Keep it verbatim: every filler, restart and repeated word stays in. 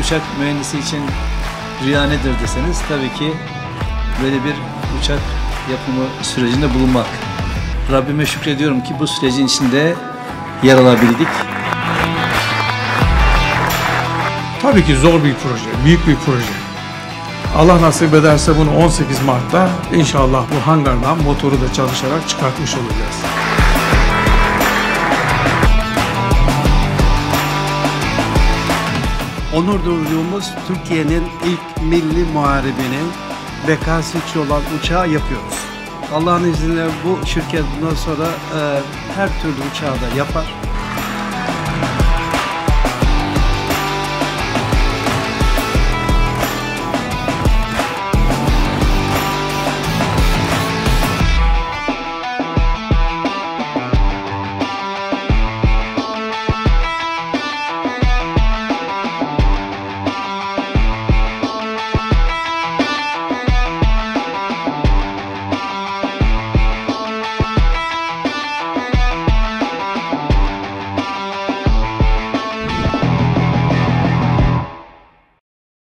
uçak mühendisi için rüya nedir deseniz tabii ki böyle bir uçak yapımı sürecinde bulunmak. Rabbime şükrediyorum ki bu sürecin içinde yer alabildik. Tabii ki zor bir proje, büyük bir proje. Allah nasip ederse bunu on sekiz Mart'ta inşallah bu hangardan motoru da çalışarak çıkartmış olacağız. Onur duyduğumuz Türkiye'nin ilk milli muharebinin bekasitçi olan uçağı yapıyoruz. Allah'ın izniyle bu şirket bundan sonra e, her türlü uçağı da yapar.